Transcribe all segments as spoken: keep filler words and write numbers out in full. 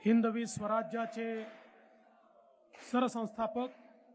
हिंदवी स्वराज्याचे सरसंस्थापक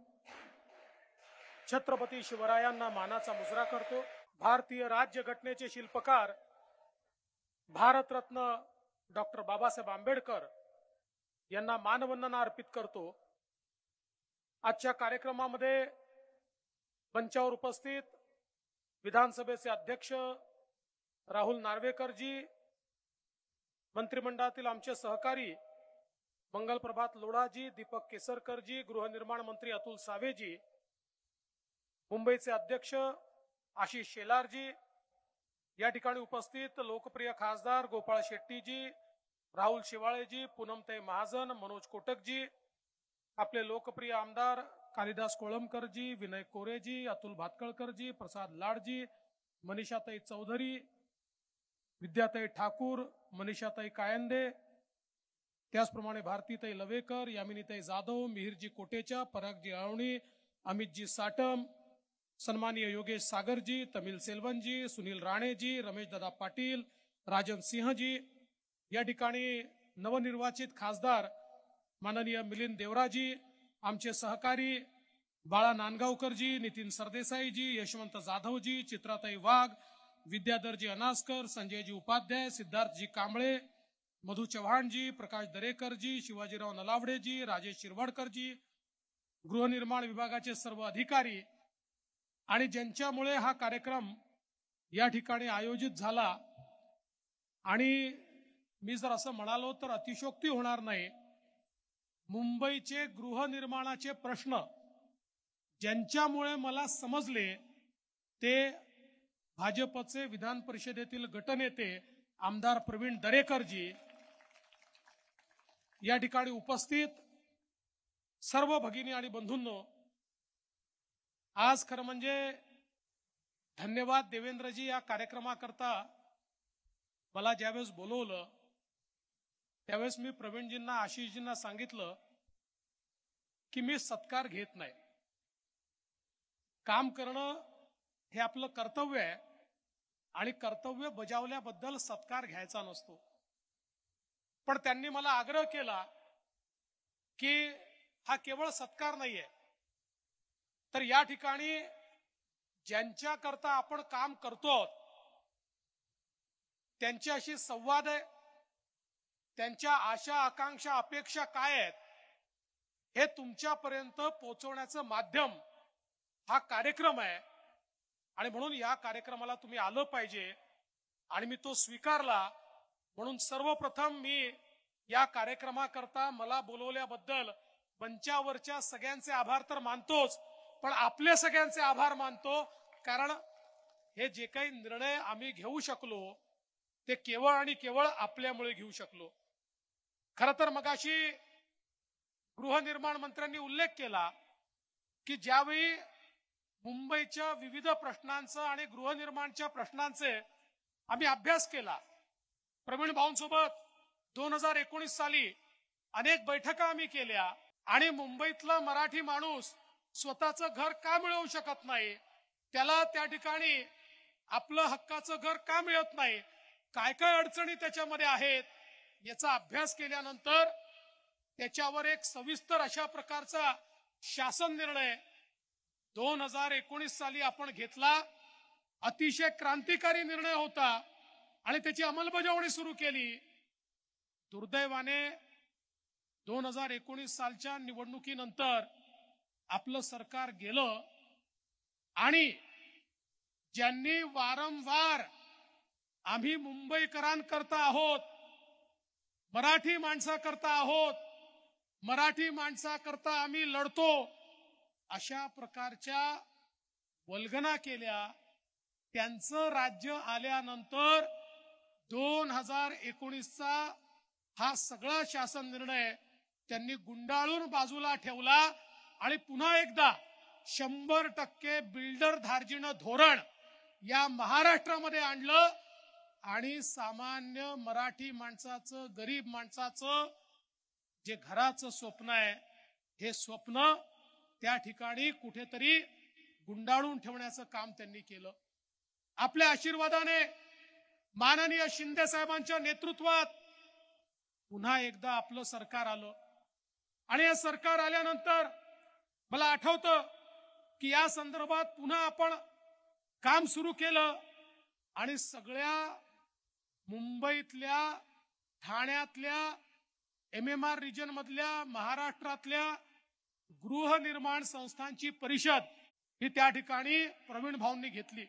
छत्रपती शिवरायांना मानाचा मुजरा करतो। भारतीय राज्यघटनेचे शिल्पकार भारतरत्न डॉक्टर बाबासाहेब आंबेडकर यांना मानवंदना अर्पित करतो। आजच्या कार्यक्रमामध्ये मंचावर उपस्थित विधानसभेचे अध्यक्ष राहुल नार्वेकरजी, मंत्रिमंडळातील आमचे सहकारी मंगल प्रभात लोढाजी, दीपक केसरकरजी, गृहनिर्माण मंत्री अतुल सावेजी, मुंबईचे अध्यक्ष आशिष शेलारजी, या ठिकाणी उपस्थित लोकप्रिय खासदार गोपाळ शेट्टीजी, राहुल शेवाळेजी, पूनमताई महाजन, मनोज कोटकजी, आपले लोकप्रिय आमदार कालिदास कोळंबकरजी, विनय कोरेजी, अतुल भातकळकरजी, प्रसाद लाडजी, मनीषाताई चौधरी, विद्याताई ठाकूर, मनीषाताई कायंदे, त्याचप्रमाणे भारतीताई लवेकर, यामिनीताई जाधव, मिहिरजी कोटेचा, परागजी आळवणी, अमितजी साटम, सन्माननीय योगेश सागरजी, तमिल सेल्वनजी, सुनील राणेजी, रमेश दादा पाटील, राजन सिंहजी, या ठिकाणी नवनिर्वाचित खासदार माननीय मिलिंद देवराजी, आमचे सहकारी बाळा नांदगावकरजी, नितीन सरदेसाईजी, यशवंत जाधवजी, चित्राताई वाघ, विद्याधरजी अनासकर, संजयजी उपाध्याय, सिद्धार्थजी कांबळे, मधु चव्हाणजी, प्रकाश दरेकरजी, शिवाजीराव नलावडेजी, राजेश शिरवाडकरजी, गृहनिर्माण विभागाचे सर्व अधिकारी आणि ज्यांच्यामुळे हा कार्यक्रम या ठिकाणी आयोजित झाला। आणि मी जर असं म्हणालो तर अतिशयोक्ती होणार नाही, मुंबईचे गृहनिर्माणाचे प्रश्न ज्यांच्यामुळे मला समजले ते भाजपचे विधान परिषदेतील गटनेते आमदार प्रवीण दरेकरजी, या ठिकाणी उपस्थित सर्व भगिनी आणि बंधूंनो, आज खरं म्हणजे धन्यवाद देवेंद्रजी, या कार्यक्रमाकरता मला ज्यावेळेस बोलवलं त्यावेळेस मी प्रवीणजींना, आशिषजींना सांगितलं की मी सत्कार घेत नाही, काम करणं हे आपलं कर्तव्य आहे आणि कर्तव्य बजावल्याबद्दल सत्कार घ्यायचा नसतो। पण त्यांनी मला आग्रह केला की हा केवळ सत्कार नाहीये, तर या ठिकाणी ज्यांच्याकरता आपण काम करतो त्यांच्याशी संवाद आहे, त्यांच्या आशा आकांक्षा अपेक्षा काय आहेत हे तुमच्यापर्यंत पोहोचवण्याचं माध्यम हा कार्यक्रम आहे आणि म्हणून या कार्यक्रमाला तुम्ही आलं पाहिजे आणि मी तो स्वीकारला। म्हणून सर्वप्रथम मी या कार्यक्रमाकरता मला बोलवल्याबद्दल मंचावरच्या सगळ्यांचे आभार तर मानतोच, पण आपले सगळ्यांचे आभार मानतो, कारण हे जे काही निर्णय आम्ही घेऊ शकलो ते केवळ आणि केवळ आपल्यामुळे घेऊ शकलो। खरं तर मगाशी गृहनिर्माण मंत्र्यांनी उल्लेख केला की ज्यावेळी मुंबईच्या विविध प्रश्नांचा आणि गृहनिर्माणच्या प्रश्नांचे आम्ही अभ्यास केला, प्रवीण भाऊंसोबत दोन हजार एकोणीस साली अनेक बैठका आम्ही केल्या आणि मुंबईतला मराठी माणूस स्वतःचं घर का मिळवू शकत नाही, त्याला त्या ठिकाणी आपलं हक्काचं घर का मिळत नाही, काय काय अडचणी त्याच्यामध्ये आहेत, याचा अभ्यास केल्यानंतर त्याच्यावर एक सविस्तर अशा प्रकारचा शासन निर्णय दोन हजार एकोणीस साली आपण घेतला। अतिशय क्रांतिकारी निर्णय होता आणि त्याची अंमलबजावणी सुरू केली। दुर्दैवाने दोन हजार एकोणीस सालच्या निवडणुकीनंतर आपलं सरकार गेलं आणि ज्यांनी वारंवार आम्ही मुंबईकरांकरता आहोत, मराठी माणसाकरता आहोत, मराठी माणसाकरता आम्ही लढतो, अशा प्रकारच्या वल्गना केल्या, त्यांचं राज्य आल्यानंतर दोन हजार एकोणीसचा हा सगळा शासन निर्णय त्यांनी गुंडाळून बाजूला ठेवला आणि पुन्हा एकदा शंभर टक्के बिल्डर धार्जिणं धोरण या महाराष्ट्रामध्ये आणलं आणि सामान्य मराठी माणसाचं, गरीब माणसाचं जे घराचं स्वप्न आहे हे स्वप्न त्या ठिकाणी कुठेतरी गुंडाळून ठेवण्याचं काम त्यांनी केलं। आपल्या आशीर्वादाने माननीय शिंदे साहेबांच्या नेतृत्वात पुन्हा एकदा आपलं सरकार आलं आणि हे सरकार आल्यानंतर मला आठवतं की या संदर्भात पुन्हा आपण काम सुरू केलं आणि सगळ्या मुंबईतल्या, ठाण्यातल्या, एम एम आर रिजन मधल्या, महाराष्ट्रातल्या गृहनिर्माण संस्थांची परिषद ही त्या ठिकाणी प्रवीण भाऊंनी घेतली।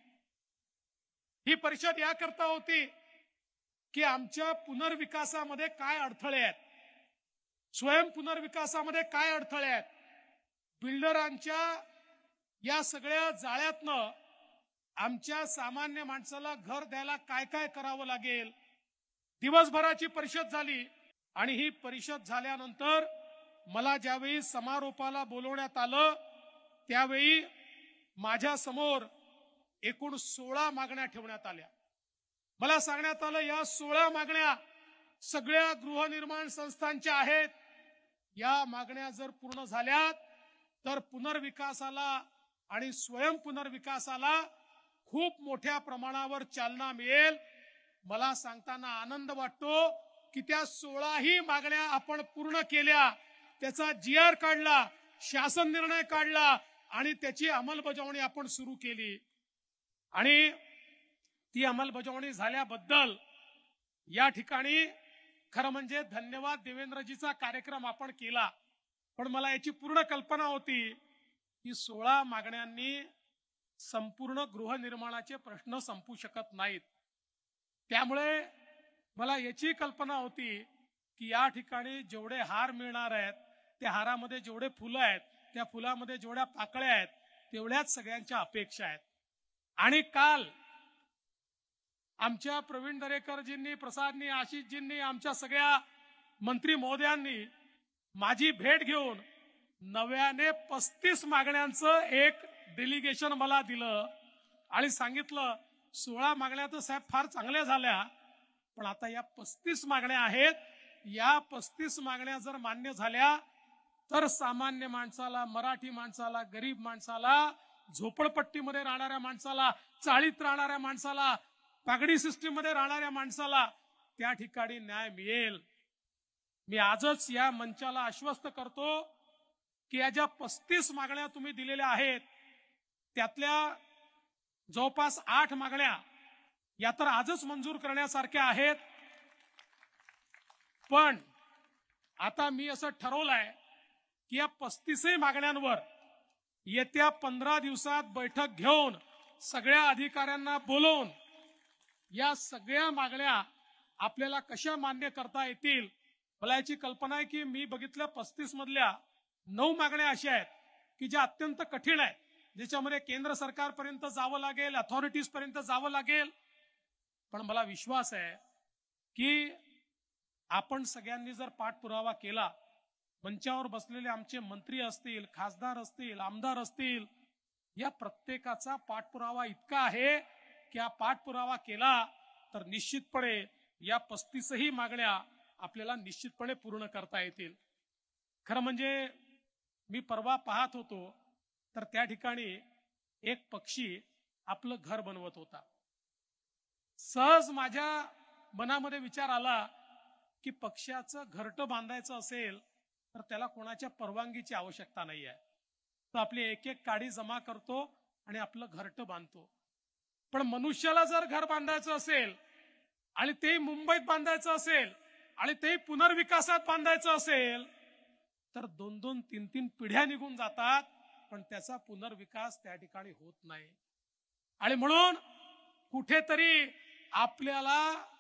ही परिषद याकरता होती की आमच्या पुनर्विकासामध्ये काय अडथळे आहेत, स्वयं पुनर्विकासामध्ये काय अडथळे आहेत, बिल्डरांच्या या सगळ्या जाळ्यातनं आमच्या सामान्य माणसाला घर द्यायला काय काय करावं लागेल। दिवसभराची परिषद झाली आणि ही परिषद झाल्यानंतर मला ज्यावेळी समारोपाला बोलवण्यात आलं त्यावेळी माझ्या समोर एकूण सोळा मागण्या ठेवण्यात आल्या। मला सांगण्यात आलं या सोळा मागण्या सगळ्या गृहनिर्माण संस्थांच्या आहेत। या मागण्या जर पूर्ण झाल्या तर पुनर्विकासाला आणि स्वयं पुनर्विकासाला खूप मोठ्या प्रमाणावर चालना मिळेल। मला सांगताना आनंद वाटतो की त्या सोळाही मागण्या आपण पूर्ण केल्या, त्याचा जी आर काढला, शासन निर्णय काढला आणि त्याची अंमलबजावणी आपण सुरू केली। आणि ती अंमलबजावणी झाल्याबद्दल या ठिकाणी खरं म्हणजे धन्यवाद देवेंद्रजीचा कार्यक्रम आपण केला, पण मला याची पूर्ण कल्पना होती की सोळा मागण्यांनी संपूर्ण गृहनिर्माणाचे प्रश्न संपू शकत नाहीत। त्यामुळे मला याची कल्पना होती की या ठिकाणी जेवढे हार मिळणार आहेत, त्या हारामध्ये जेवढे फुलं आहेत, त्या फुलामध्ये जेवढ्या पाकळ्या आहेत, तेवढ्याच सगळ्यांच्या अपेक्षा आहेत। आणि काल आमच्या प्रवीण दरेकरजींनी, प्रसादनी, आशिषजींनी, आमच्या सगळ्या मंत्री महोदयांनी माझी भेट घेऊन नव्याने पस्तीस मागण्यांचं एक डेलिगेशन मला दिलं आणि सांगितलं सोळा मागण्या तर साहेब फार चांगल्या झाल्या, पण आता या पस्तीस मागण्या आहेत, या पस्तीस मागण्या जर मान्य झाल्या तर सामान्य माणसाला, मराठी माणसाला, गरीब माणसाला, झोपडपट्टीमध्ये राहणाऱ्या माणसाला, चाळीत राहणाऱ्या माणसाला, पागडी सिस्टीम मध्ये राहणाऱ्या माणसाला त्या ठिकाणी न्याय मिळेल। मी आजच या मंचाला आश्वस्त करतो की या ज्या पस्तीस मागण्या तुम्ही दिलेल्या आहेत त्यातल्या जवळपास आठ मागण्या या तर आजच मंजूर करण्यासारख्या आहेत, पण आता मी असं ठरवलंय की या पस्तीसही मागण्यांवर येत्या पंधरा दिवसात बैठक घेऊन सगळ्या अधिकाऱ्यांना बोलवून या सगळ्या मागण्या आपल्याला कशा मान्य करता येतील। मला याची कल्पना आहे की मी बघितल्या पस्तीस मधल्या नऊ मागण्या अशा आहेत की ज्या अत्यंत कठीण आहेत, ज्याच्यामध्ये केंद्र सरकारपर्यंत जावं लागेल, अथॉरिटीज पर्यंत जावं लागेल। पण मला विश्वास आहे की आपण सगळ्यांनी जर पाठपुरावा केला, मंचावर बसलेले आमचे मंत्री असतील, खासदार असतील, आमदार असतील, या प्रत्येकाचा पाठपुरावा इतका आहे की हा पाठपुरावा केला तर निश्चितपणे या पस्तीसही मागण्या आपल्याला निश्चितपणे पूर्ण करता येतील। खरं म्हणजे मी परवा पाहत होतो तर त्या ठिकाणी एक पक्षी आपलं घर बनवत होता। सहज माझ्या मनामध्ये विचार आला की पक्ष्याचं घरटं बांधायचं असेल तर त्याला कोणाच्या परवानगीची आवश्यकता नाही आहे, तो आपली एक एक काडी जमा करतो आणि आपलं घरटं बांधतो। पण मनुष्याला जर घर बांधायचं असेल आणि ते मुंबईत बांधायचं असेल आणि ते पुनर्विकासात बांधायचं असेल तर दोन दोन तीन तीन पिढ्या निघून जातात, पण त्याचा पुनर्विकास त्या ठिकाणी होत नाही। आणि म्हणून कुठेतरी आपल्याला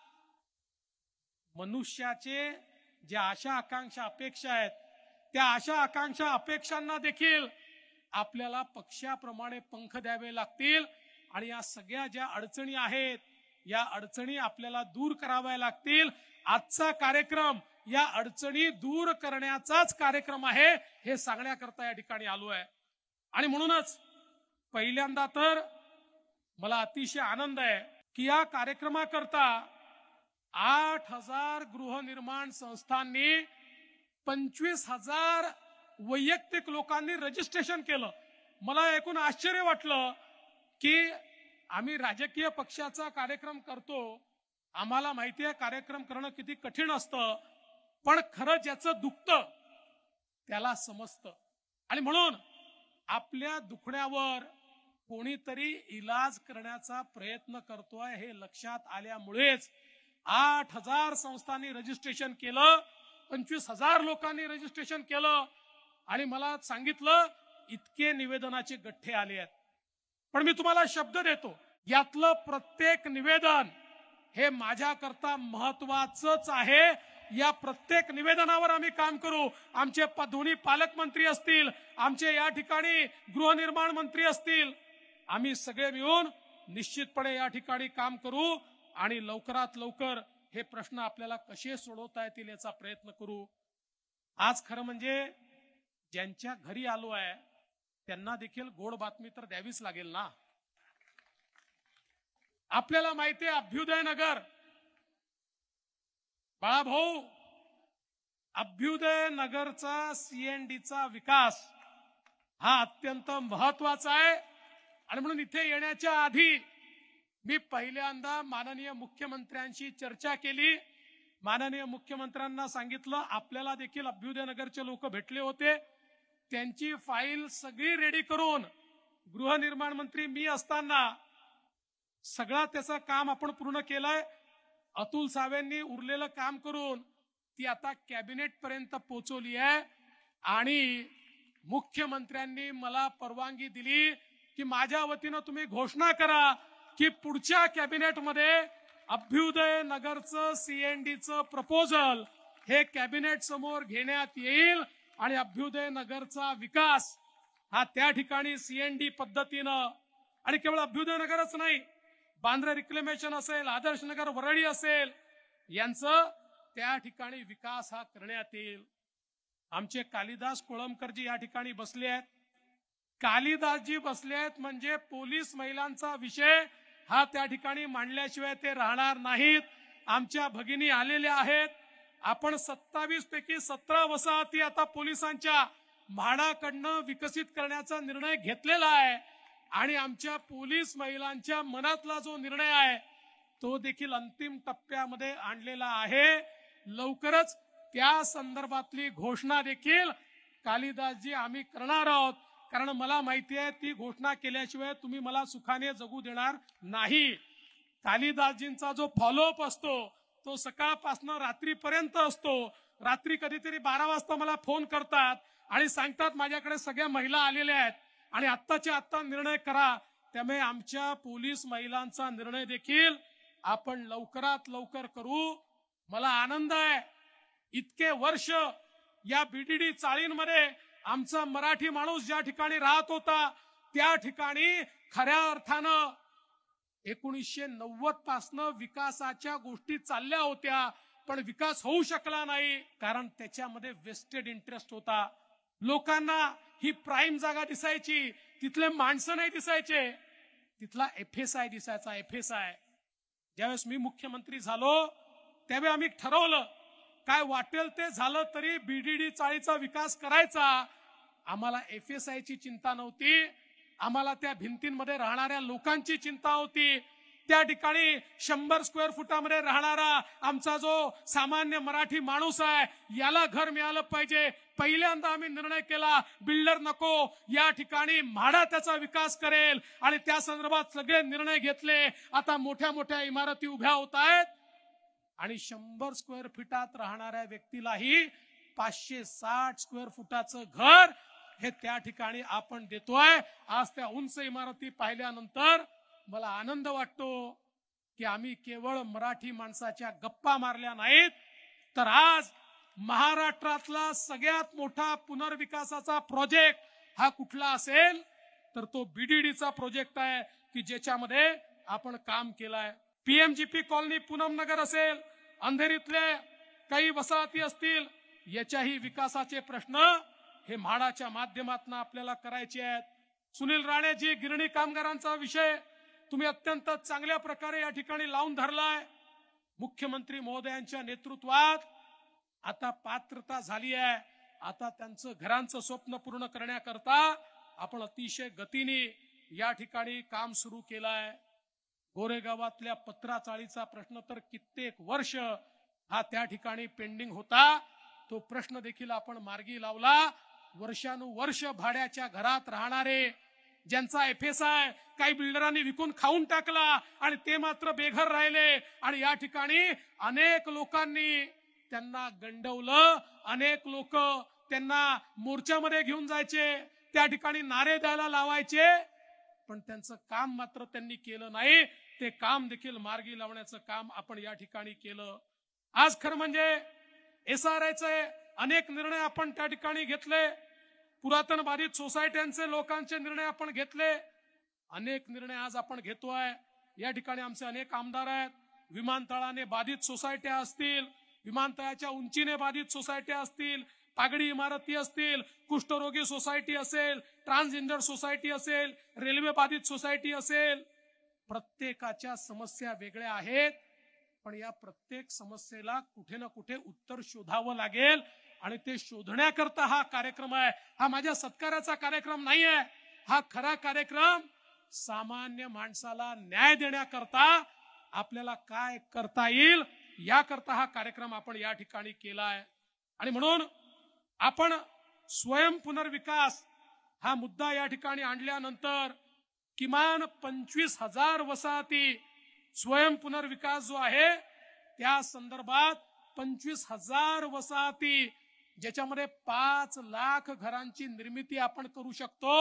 मनुष्याचे ज्या आशा आकांक्षा अपेक्षा आहेत त्या आशा आकांक्षा अपेक्षांना देखील आपल्याला पक्षाप्रमाणे पंख द्यावे लागतील आणि या सगळ्या ज्या अडचणी आहेत या अडचणी आपल्याला दूर कराव्या लागतील। आजचा कार्यक्रम या अडचणी दूर करण्याचाच कार्यक्रम आहे हे सांगण्याकरता या ठिकाणी आलो आहे। आणि म्हणूनच पहिल्यांदा तर मला अतिशय आनंद आहे की या कार्यक्रमाकरता आठ हजार गृहनिर्माण संस्थांनी पंचवीस हजार वैयक्तिक लोकांनी रजिस्ट्रेशन केलं। मला ऐकून आश्चर्य वाटलं की आम्ही राजकीय पक्षाचा कार्यक्रम करतो, आम्हाला माहिती आहे कार्यक्रम करणं किती कठीण असतं, पण खरं ज्याचं दुखतं त्याला समजतं. आणि म्हणून आपल्या दुखण्यावर कोणीतरी इलाज करण्याचा प्रयत्न करतोय हे लक्षात आल्यामुळेच आठ हजार संस्थांनी रजिस्ट्रेशन केलं, पंचवीस हजार लोकांनी रजिस्ट्रेशन केलं आणि मला सांगितलं इतके निवेदनाचे गठ्ठे आले आहेत. पण मी तुम्हाला शब्द देतो, यातलं प्रत्येक निवेदन हे माझ्याकरता महत्वाचंच आहे. या प्रत्येक निवेदनावर आम्ही काम करू. आमचे दोन्ही पालकमंत्री असतील, आमचे या ठिकाणी गृहनिर्माण मंत्री असतील, आम्ही सगळे मिळून निश्चितपणे या ठिकाणी काम करू आणि लवकरात लवकर हे प्रश्न आपल्याला कसे सोडवता येतील याचा प्रयत्न करू. आज खरं म्हणजे ज्यांच्या घरी आलो आहे त्यांना देखील गोड बातमी तर द्यावीच लागेल ना. आपल्याला माहिती आहे अभ्युदय नगर, बाळाभाऊ, अभ्युदय नगरचा सीएनडीचा विकास हा अत्यंत महत्वाचा आहे. आणि म्हणून इथे येण्याच्या आधी मी पहिल्यांदा माननीय मुख्यमंत्र्यांशी चर्चा केली. माननीय मुख्यमंत्र्यांना सांगितलं आपल्याला देखील अभ्युदय नगरचे लोक भेटले होते, त्यांची फाईल सगळी रेडी करून गृहनिर्माण मंत्री मी असताना सगळं त्याचं काम आपण पूर्ण केलंय. अतुल सावेंनी उरलेलं काम करून ती आता कॅबिनेट पर्यंत पोहोचवली आहे आणि मुख्यमंत्र्यांनी मला परवानगी दिली की माझ्या वतीनं तुम्ही घोषणा करा की पुढच्या कॅबिनेटमध्ये अभ्युदय नगरचं सीएनडीचं प्रपोजल हे कॅबिनेट समोर घेण्यात येईल आणि अभ्युदय नगरचा विकास हा त्या ठिकाणी सीएनडी पद्धतीनं, आणि केवळ अभ्युदय नगरच नाही, बांद्रा रिक्लेमेशन असेल, आदर्श नगर वरळी असेल, यांचं त्या ठिकाणी विकास हा करण्यात येईल. आमचे कालिदास कोळंबकरजी या ठिकाणी बसले आहेत. कालिदासजी बसले आहेत म्हणजे पोलीस महिलांचा विषय हा त्या ठिकाणी मांडल्याशिवाय ते राहणार नाहीत. आमच्या भगिनी आलेल्या आहेत. आपण सत्तावीस पैकी सतरा वसाहती आता पोलिसांच्या म्हाडाकडनं विकसित करण्याचा निर्णय घेतलेला आहे आणि आमच्या पोलीस महिलांच्या मनातला जो निर्णय आहे तो देखील अंतिम टप्प्यामध्ये आणलेला आहे. लवकरच त्या संदर्भातली घोषणा देखील कालिदासजी आम्ही करणार आहोत, कारण मला माहिती आहे ती घोषणा केल्याशिवाय तुम्ही मला सुखाने जगू देणार नाही. कालिदासजींचा जो फॉलोअप असतो तो सकाळपासून रात्रीपर्यंत असतो. रात्री कधीतरी बारा वाजता मला फोन करतात आणि सांगतात माझ्याकडे सगळ्या महिला आलेल्या आहेत आणि आत्ताच्या आत्ता निर्णय करा. त्यामुळे आमच्या पोलीस महिलांचा निर्णय देखील आपण लवकरात लवकर करू. मला आनंद आहे इतके वर्ष या बीडीडी चाळींमध्ये आमचा मराठी माणूस ज्या ठिकाणी राहत होता त्या ठिकाणी खऱ्या अर्थानं एकोणीसशे नव्वद पासनं विकासाच्या गोष्टी चालल्या होत्या, पण विकास होऊ शकला नाही कारण त्याच्यामध्ये वेस्टेड इंटरेस्ट होता. लोकांना ही प्राईम जागा दिसायची, तिथले माणसं नाही दिसायचे, तिथला एफएसआय दिसायचा. एफएसआय ज्यावेळेस मी मुख्यमंत्री झालो त्यावेळी आम्ही ठरवलं काय वाटेल ते झालं तरी बीडीडी चाळीचा विकास करायचा. आम्हाला एफएसआय ची चिंता नव्हती, आम्हाला त्या भिंतींमध्ये राहणाऱ्या लोकांची चिंता होती. त्या ठिकाणी शंभर स्क्वेअर फुटामध्ये राहणारा आमचा जो सामान्य मराठी माणूस आहे याला घर मिळालं पाहिजे. पहिल्यांदा आम्ही निर्णय केला बिल्डर नको, या ठिकाणी म्हाडा त्याचा विकास करेल आणि त्या संदर्भात सगळे निर्णय घेतले. आता मोठ्या मोठ्या इमारती उभ्या होत आहेत आणि शंभर स्क्वेअर फुटात राहणाऱ्या व्यक्तीलाही पाचशे साठ स्क्वेअर फुटाचं घर हे त्या ठिकाणी आपण देतोय. आज त्या उंच इमारती पाहिल्यानंतर मला आनंद वाटतो की आम्ही केवळ मराठी माणसाच्या गप्पा मारल्या नाहीत, तर आज महाराष्ट्रातला सगळ्यात मोठा पुनर्विकासाचा प्रोजेक्ट हा कुठला असेल तर तो बीडीडीचा प्रोजेक्ट आहे की ज्याच्यामध्ये आपण काम केलंय. पीएमजीपी कॉलनी पूनम नगर असेल, अंधेरीतले काही वसाहती असतील, याच्याही विकासाचे प्रश्न हे म्हाडाच्या माध्यमातून आपल्याला करायचे आहेत. सुनील राणेजी गिरणी कामगारांचा विषय तुम्ही अत्यंत चांगल्या प्रकारे या ठिकाणी लावून धरलाय. मुख्यमंत्री महोदयांच्या नेतृत्वात आता पात्रता झाली आहे. आता त्यांचं घरांचं स्वप्न पूर्ण करण्याकरता आपण अतिशय गतीने या ठिकाणी काम सुरू केलंय. गोरेगावातल्या पत्रा चाळीचा प्रश्न तर कित्येक वर्ष हा त्या ठिकाणी पेंडिंग होता. तो प्रश्न देखील आपण मार्गी लावला। वर्षानुवर्ष भाड्याच्या घरात राहणारे, ज्यांचा एफ एस आय काही बिल्डरांनी विकून खाऊन टाकला आणि ते मात्र बेघर राहिले, आणि या ठिकाणी अनेक लोकांनी त्यांना गंडवलं, अनेक लोक त्यांना मोर्चामध्ये घेऊन जायचे, त्या ठिकाणी नारे द्यायला लावायचे, पण त्यांचं काम मात्र त्यांनी केलं नाही। ते काम देखील मार्गी लावण्याचं काम आपण या ठिकाणी केलं। आज खरं म्हणजे एस आर आयचे अनेक निर्णय आपण त्या ठिकाणी घेतले, पुरातन बाधित सोसायट्यांचे लोकांचे निर्णय आपण घेतले, अनेक निर्णय आज आपण घेतोय। या ठिकाणी आमचे अनेक आमदार आहेत, विमानतळाने बाधित सोसायट्या असतील, विमानतळाच्या उंचीने बाधित सोसायट्या असतील, पागडी इमारती असतील, कुष्ठरोगी सोसायटी असेल, ट्रान्सजेंडर सोसायटी असेल, रेल्वे बाधित सोसायटी असेल, प्रत्येकाच्या समस्या वेगळ्या आहेत, पण या प्रत्येक समस्येला कुठे ना कुठे उत्तर शोधावं लागेल, आणि ते शोधण्याकरता हा कार्यक्रम आहे। हा माझ्या सत्काराचा कार्यक्रम नाही आहे, हा खरा कार्यक्रम सामान्य माणसाला न्याय देण्याकरता आपल्याला काय करता येईल याकरता हा कार्यक्रम आपण या ठिकाणी केलाय। आणि म्हणून आपण स्वयं पुनर्विकास हा मुद्दा या ठिकाणी आणल्यानंतर किमान पंचवीस हजार वसाहती स्वयं पुनर्विकास जो आहे त्या संदर्भात पंचवीस हजार वसाहती, ज्याच्यामध्ये पाच लाख घरांची निर्मिती आपण करू शकतो,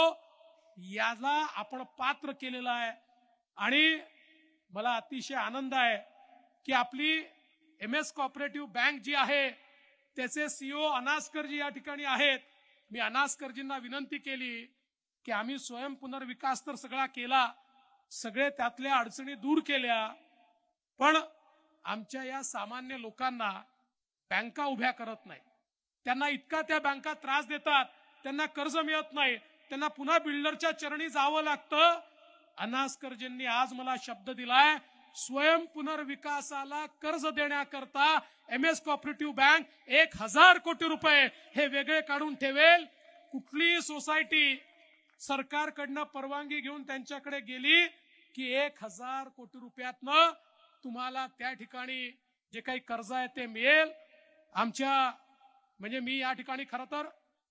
याला आपण पात्र केलेलं आहे। आणि मला अतिशय आनंद आहे की आपली एम एस कोऑपरेटिव्ह बँक जी आहे त्याचे सीईओ अनास्करजी या ठिकाणी आहेत। मी अनास्करजींना विनंती केली की आम्ही स्वयं पुनर्विकास तर सगळा केला, सगळे त्यातल्या अडचणी दूर केल्या, पण आमच्या या सामान्य लोकांना बँका उभ्या करत नाही, त्यांना इतका त्या बँका त्रास देतात, त्यांना कर्ज मिळत नाही, त्यांना पुन्हा बिल्डरच्या चरणी जावं लागतं। अनास्करजींनी आज मला शब्द दिलाय, स्वयं पुनर्विकासाला कर्ज देण्याकरता एम एस कोऑपरेटिव्ह बँक एक हजार कोटी रुपये हे वेगळे काढून ठेवेल। कुठली सोसायटी सरकारकडनं परवानगी घेऊन त्यांच्याकडे गेली की एक हजार कोटी रुपयातनं तुम्हाला त्या ठिकाणी जे काही कर्ज आहे ते मिळेल। आमच्या म्हणजे मी या ठिकाणी खरं तर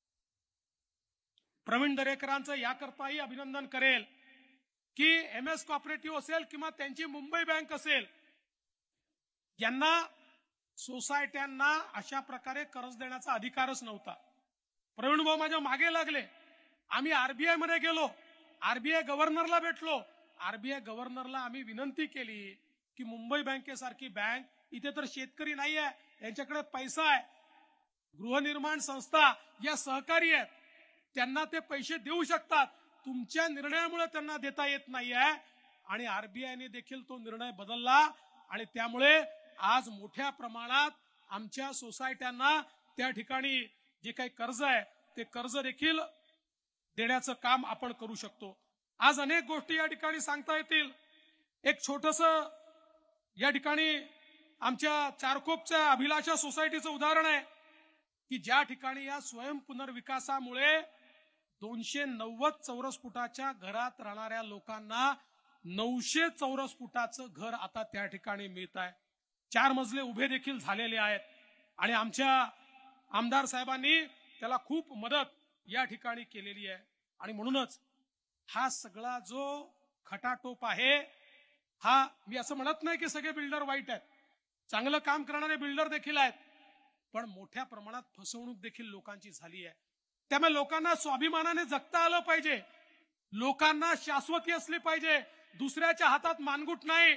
प्रवीण दरेकरांचं याकरताही अभिनंदन करेल की एम एस कोऑपरेटिव्ह असेल किंवा त्यांची मुंबई बँक असेल, यांना सोसायट्यांना अशा प्रकारे कर्ज देण्याचा अधिकारच नव्हता। प्रवीण भाऊ माझ्या मागे लागले, आम्ही आरबीआय मध्ये गेलो, आरबीआय गव्हर्नरला भेटलो, आरबीआय गव्हर्नरला आम्ही विनंती केली की मुंबई बँकेसारखी बँक, इथे तर शेतकरी नाही आहे, यांच्याकडे पैसा आहे, गृहनिर्माण संस्था या सहकारी आहेत, त्यांना ते पैसे देऊ शकतात, तुमच्या निर्णयामुळे त्यांना देता येत नाहीये। आणि आरबीआयने देखील तो निर्णय बदलला, आणि त्यामुळे आज मोठ्या प्रमाणात आमच्या सोसायट्यांना त्या ठिकाणी जे काही कर्ज आहे ते कर्ज देखील देण्याचं काम आपण करू शकतो। आज अनेक गोष्टी या ठिकाणी सांगता येतील। एक छोटस या ठिकाणी आमच्या चारकोपच्या अभिलाषा सोसायटीचं उदाहरण आहे की ज्या ठिकाणी या स्वयं पुनर्विकासामुळे दोनशे नव्वद चौरस फुटाच्या घरात राहणाऱ्या लोकांना नऊशे चौरस फुटाचं घर आता त्या ठिकाणी मिळत आहे, चार मजले उभे देखील झालेले आहेत, आणि आमच्या आमदार साहेबांनी त्याला खूप मदत या ठिकाणी केलेली आहे। आणि म्हणूनच हा सगळा जो खटाटोप आहे, हा मी असं म्हणत नाही की सगळे बिल्डर वाईट आहेत, चांगलं काम करणारे बिल्डर देखील आहेत, पण मोठ्या प्रमाणात फसवणूक देखील लोकांची झाली आहे। त्यामुळे लोकांना स्वाभिमानाने जगता आलं पाहिजे, लोकांना शाश्वती असली पाहिजे, दुसऱ्याच्या हातात मानगुट नाही।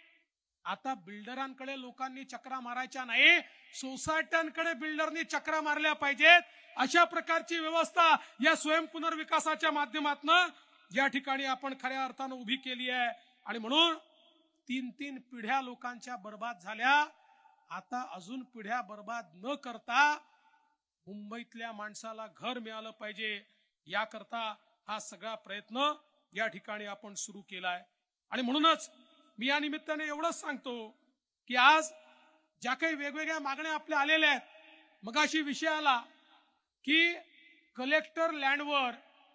आता बिल्डरांकडे लोकांनी चक्रा मारायच्या नाही, सोसायट्यांकडे बिल्डरनी चक्रा मारल्या पाहिजेत, अशा प्रकारची व्यवस्था या स्वयं पुनर्विकासाच्या माध्यमातून या ठिकाणी आपण खऱ्या अर्थानं उभी केली आहे। आणि म्हणून तीन तीन पिढ्या लोकांच्या बर्बाद झाल्या, आता अजून पिढ्या बर्बाद न करता मुंबईतल्या माणसाला घर मिळालं पाहिजे याकरता हा सगळा प्रयत्न या ठिकाणी आपण सुरू केलाय। आणि म्हणूनच मी या निमित्ताने एवढंच सांगतो की आज ज्या काही वेगवेगळ्या मागण्या आपल्या आलेल्या आहेत, मगाशी विषय आला की कलेक्टर लँडवर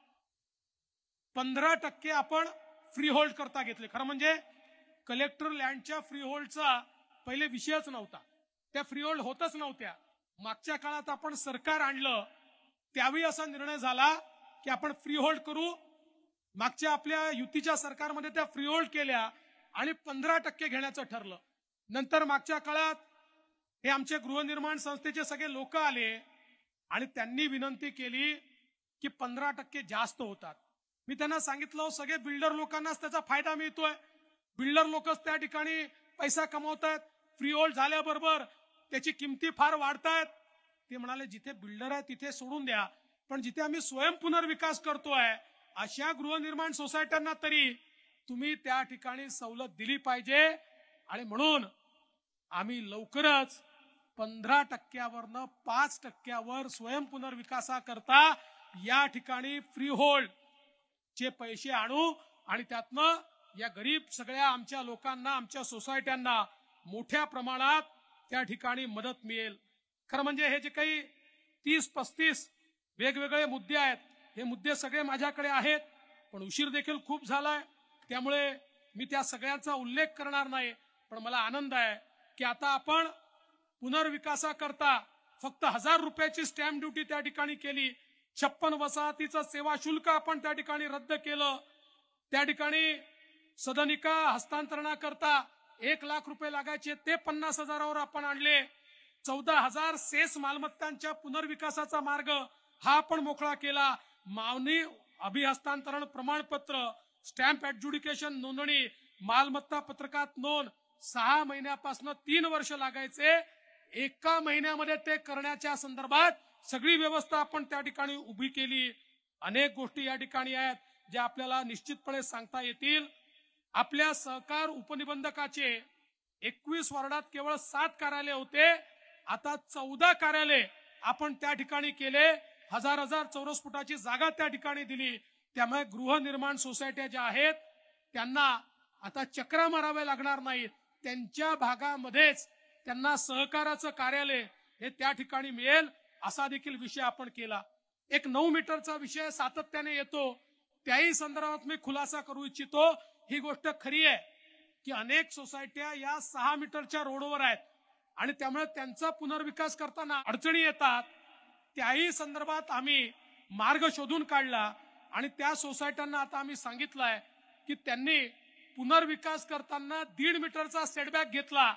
पंधरा टक्के आपण फ्री होल्ड करता घेतले। खरं म्हणजे कलेक्टर लँडच्या फ्री होल्डचा पहिले विषयच नव्हता, त्या फ्री होल्ड होतच नव्हत्या, मागच्या काळात आपण सरकार आणलं त्यावेळी असा निर्णय झाला की आपण फ्री होल्ड करू. मागच्या आपल्या युतीच्या सरकारमध्ये त्या फ्री होल्ड केल्या आणि पंधरा टक्के घेण्याचं ठरलं. नंतर मागच्या काळात हे आमचे गृहनिर्माण संस्थेचे सगळे लोक आले आणि त्यांनी विनंती केली की पंधरा टक्के जास्त होतात. मी त्यांना सांगितलं सगळे बिल्डर लोकांनाच त्याचा फायदा मिळतोय, बिल्डर लोकच त्या ठिकाणी पैसा कमवतायत, फ्री होल्ड झाल्याबरोबर त्याची किमती फार वाढतायत. ते म्हणाले जिथे बिल्डर आहे तिथे सोडून द्या, पण जिथे आम्ही स्वयं पुनर्विकास करतोय अशा गृहनिर्माण सोसायट्यांना तरी तुम्ही त्या ठिकाणी सवलत दिली पाहिजे. आणि म्हणून आम्ही लवकरच पंधरा टक्क्यावरनं पाच टक्क्यावर स्वयं पुनर्विकासाकरता या ठिकाणी फ्री होल्ड चे पैसे आणू आणि त्यातनं या गरीब सगळ्या आमच्या लोकांना, आमच्या सोसायट्यांना मोठ्या प्रमाणात त्या ठिकाणी मदत मिळेल. खरं म्हणजे हे जे काही तीस पस्तीस वेगवेगळे मुद्दे आहेत, हे मुद्दे सगळे माझ्याकडे आहेत, पण उशीर देखील खूप झालाय, त्यामुळे मी त्या सगळ्यांचा उल्लेख करणार नाही. पण मला आनंद आहे की आता आपण पुनर्विकासाकरता फक्त हजार रुपयाची स्टॅम्प ड्युटी त्या ठिकाणी केली, छप्पन वसाहतीचं सेवा शुल्क आपण त्या ठिकाणी रद्द केलं, त्या ठिकाणी सदनिका हस्तांतरणाकरता एक लाख रुपये लागायचे ते पन्नास हजारावर आपण आणले, चौदा हजार सेस मालमत्तांच्या पुनर्विकासाचा मार्ग हा आपण मोकळा केला, मावनी अभिहस्तांतरण प्रमाणपत्र, स्टॅम्प ऍडज्युडिकेशन नोंदणी, मालमत्ता पत्रकात नोंद सहा महिन्यापासून तीन वर्ष लागायचे, एका महिन्यामध्ये ते करण्याच्या संदर्भात सगळी व्यवस्था आपण त्या ठिकाणी उभी केली. अनेक गोष्टी या ठिकाणी आहेत ज्या आपल्याला निश्चितपणे सांगता येतील. आपल्या सहकार उपनिबंधकाचे एकवीस वार्डात केवळ सात कार्यालय होते, आता चौदा कार्यालय आपण त्या ठिकाणी केले, हजार हजार चौरस फुटाची जागा त्या ठिकाणी दिली. त्यामुळे गृहनिर्माण सोसायट्या ज्या आहेत त्यांना आता चक्रा माराव्या लागणार नाहीत, त्यांच्या भागामध्येच त्यांना सहकाराचं कार्यालय हे त्या ठिकाणी मिळेल असा देखील विषय आपण केला. एक नऊ मीटरचा विषय सातत्याने येतो, त्याही संदर्भात मी खुलासा करू इच्छितो. ही गोष्ट खरी आहे की अनेक सोसायट्या या सहा मीटरच्या रोडवर आहेत आणि त्यामुळे त्यांचा पुनर्विकास करताना अडचणी येतात. त्याही संदर्भात आम्ही मार्ग शोधून काढला आणि त्या सोसायट्यांना आता आम्ही सांगितलंय की त्यांनी पुनर्विकास करताना दीड मीटरचा सेटबॅक घेतला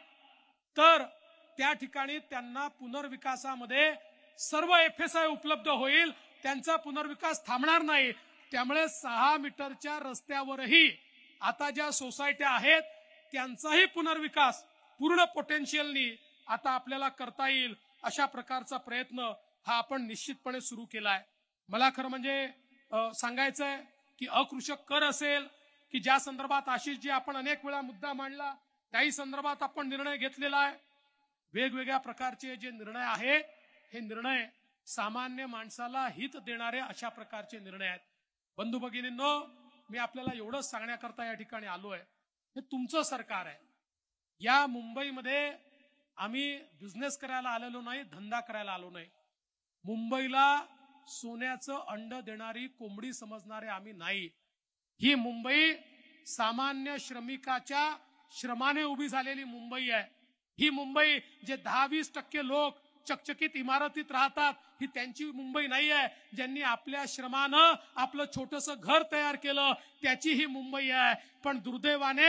तर त्या ठिकाणी त्यांना पुनर्विकासामध्ये सर्व एफ एस आय उपलब्ध होईल, त्यांचा पुनर्विकास थांबणार नाही. त्यामुळे सहा मीटरच्या रस्त्यावरही आता ज्या सोसायट्या आहेत त्यांचाही पुनर्विकास पूर्ण पोटेन्शियलनी आता आपल्याला करता येईल अशा प्रकारचा प्रयत्न हा आपण निश्चितपणे सुरू केलाय. मला खरं म्हणजे सांगायचंय की अकृषक कर असेल की ज्या संदर्भात आशिष जी आपण अनेक वेळा मुद्दा मांडला त्याही संदर्भात आपण निर्णय घेतलेला आहे. वेगवेगळ्या प्रकारचे जे निर्णय आहेत हे निर्णय सामान्य माणसाला हित देणारे अशा प्रकारचे निर्णय आहेत. बंधू भगिनींनो, मी आपल्याला एवढंच सांगण्याकरता या ठिकाणी आलोय, हे तुमचं सरकार आहे. या मुंबईमध्ये आम्ही बिझनेस करायला आलेलो नाही, धंदा करायला आलो नाही. मुंबईला सोन्याचं अंड देणारी कोंबडी समजणारे आम्ही नाही. ही मुंबई सामान्य श्रमिकाच्या श्रमाने उभी झालेली मुंबई आहे. ही मुंबई जे दहा वीस टक्के लोक चकचकीत इमारतीत राहतात ही त्यांची मुंबई नाही आहे. ज्यांनी आपल्या श्रमानं आपलं छोटंसं घर तयार केलं त्याची ही मुंबई आहे. पण दुर्दैवाने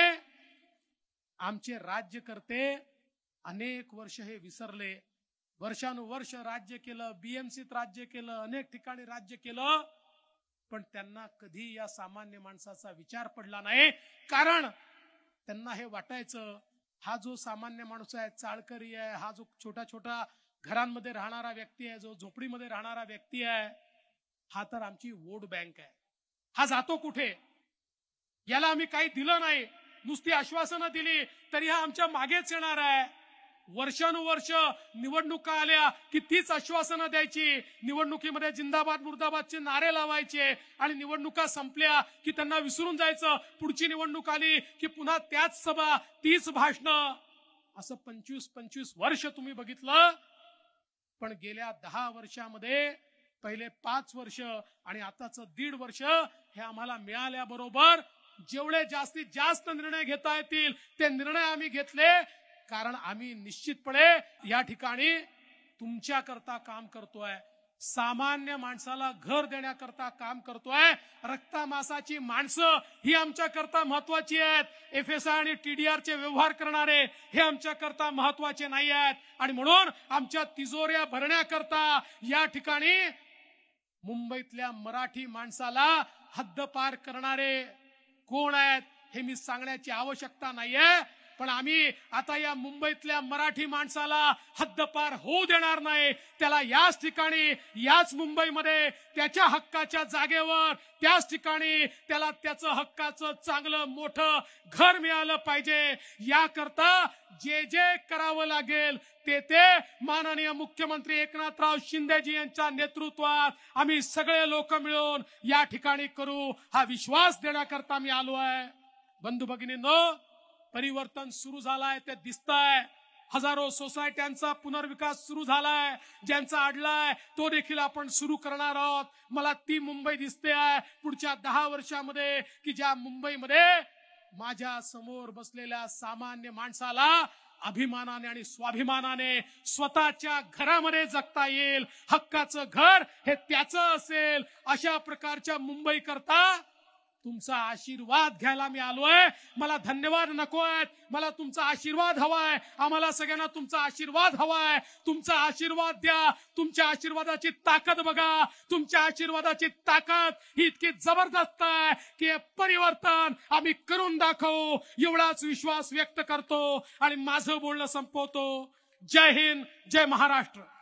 आमचे राज्यकर्ते अनेक वर्ष हे विसरले. वर्षानुवर्ष राज्य केलं, बीएमसीत राज्य केलं, अनेक ठिकाणी राज्य केलं, पण त्यांना कधी या सामान्य माणसाचा विचार पडला नाही. कारण त्यांना हे वाटायचं हा जो सामान्य माणूस आहे, चाळकरी आहे, हा जो छोटा छोटा घरांमध्ये राहणारा व्यक्ती आहे, जो झोपडीमध्ये राहणारा व्यक्ती आहे, हा तर आमची वोट बँक आहे. हा जातो कुठे? याला आम्ही काही दिलं नाही, नुसती आश्वासनं दिली तरी हा आमच्या मागेच येणार आहे. वर्षानुवर्ष निवडणुका आल्या की तीच आश्वासनं द्यायची, निवडणुकीमध्ये जिंदाबाद मुर्दाबादचे नारे लावायचे आणि निवडणुका संपल्या की त्यांना विसरून जायचं. पुढची निवडणूक आली की पुन्हा त्याच सभा, तीच भाषणं. असं पंचवीस पंचवीस वर्ष तुम्ही बघितलं. पण गेल्या दहा वर्षामध्ये पहिले पाच वर्ष आणि आताच दीड वर्ष हे आम्हाला मिळाल्याबरोबर जेवढे जास्तीत जास्त निर्णय घेता येतील ते निर्णय आम्ही घेतले. कारण आम्ही निश्चितपणे या ठिकाणी तुमच्याकरता काम करतोय, सामान्य माणसाला घर देण्याकरता काम करतोय. रक्तामासाची माणसं ही आमच्याकरता महत्वाची आहेत. एफ एस आय आणि टीडीआरचे व्यवहार करणारे हे आमच्याकरता महत्वाचे नाही आहेत. आणि म्हणून आमच्या तिजोऱ्या भरण्याकरता या ठिकाणी मुंबईतल्या मराठी माणसाला हद्दपार करणारे कोण आहेत हे मी सांगण्याची आवश्यकता नाहीये. पण आम्ही आता या मुंबईतल्या मराठी माणसाला हद्दपार होऊ देणार नाही. त्याला याच ठिकाणी, याच मुंबईमध्ये त्याच्या हक्काच्या जागेवर, त्याच ठिकाणी त्याला त्याचं हक्काचं चांगलं मोठं घर मिळालं पाहिजे. याकरता जे जे करावं लागेल ते ते माननीय मुख्यमंत्री एकनाथराव शिंदेजी यांच्या नेतृत्वात आम्ही सगळे लोक मिळून या ठिकाणी करू, हा विश्वास देण्याकरता मी आलो आहे. बंधू भगिनींनो, परिवर्तन सुरू झालंय, ते दिसतंय. हजारो सोसायट्यांचा पुनर्विकास सुरू झालाय. ज्यांचा अडलाय तो देखील आपण सुरू करणार आहोत. मला ती मुंबई दिसते आहे पुढच्या दहा वर्षामध्ये की ज्या मुंबईमध्ये माझ्या समोर बसलेल्या सामान्य माणसाला अभिमानाने आणि स्वाभिमानाने स्वतःच्या घरामध्ये जगता येईल. हक्काचं घर हे त्याचं असेल. अशा प्रकारच्या मुंबई करता तुमचा आशीर्वाद घ्यायला मी आलोय. मला धन्यवाद नकोय, मला तुमचा आशीर्वाद हवाय. आम्हाला सगळ्यांना तुमचा आशीर्वाद हवाय. तुमचा आशीर्वाद द्या. तुमच्या आशीर्वादाची ताकद बघा. तुमच्या आशीर्वादाची ताकद ही इतकी जबरदस्त आहे की हे परिवर्तन आम्ही करून दाखवू, एवढाच विश्वास व्यक्त करतो आणि माझं बोलणं संपवतो. जय हिंद, जय महाराष्ट्र.